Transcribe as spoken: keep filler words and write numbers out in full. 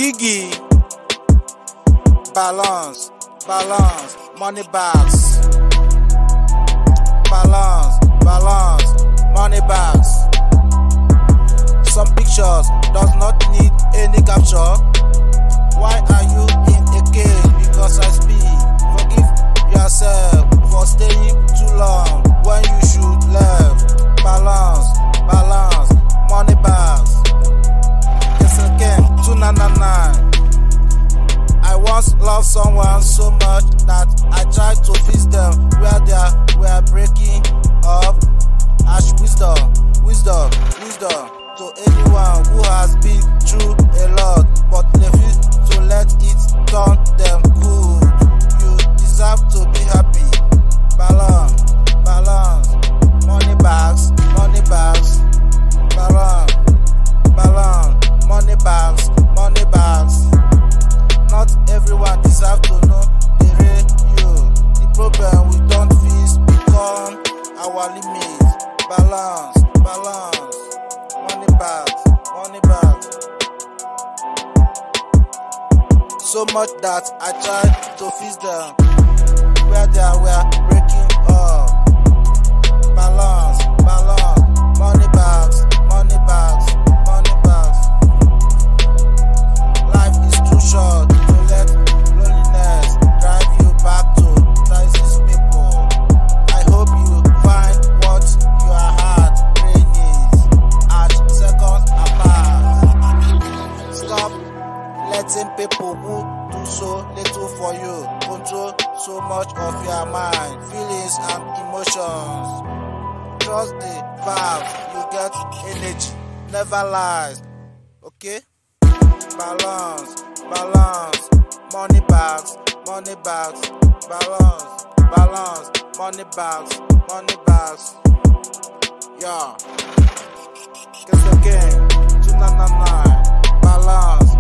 Gigi, balance, balance, money bags, balance, balance, money bags. Some pictures does not need any capture. Why are you in a cage? Because I speak. Forgive yourself for staying too long when you should leave. Balance, balance, money bags. Yes, again, two nine nine nine. I once loved someone so much that I tried to fix them where they were breaking up. Ash wisdom, wisdom, wisdom to anyone who has been through a lot but refuse to let it turn them good. You deserve to be happy. Balance, balance, money bags, money bags, balance, balance, money bags, money bags. Not everyone deserves to know the real you. The problem we don't fix become our limit. Balance, balance, money bags, money bags. So much that I tried to fix them where they were breaking up. Balance, balance, money bags, money bags, money bags. Life is too short to let loneliness drive you back to crisis people. I hope you find what your heart really needs at seconds apart. Stop letting people who do so little for you control so much of your mind, feelings and emotions. Trust the vibe, you get energy, never lies. Okay? Balance, balance, money bags, money bags, balance, balance, money bags, money bags. Yeah. Guess again, two nine nine nine, balance.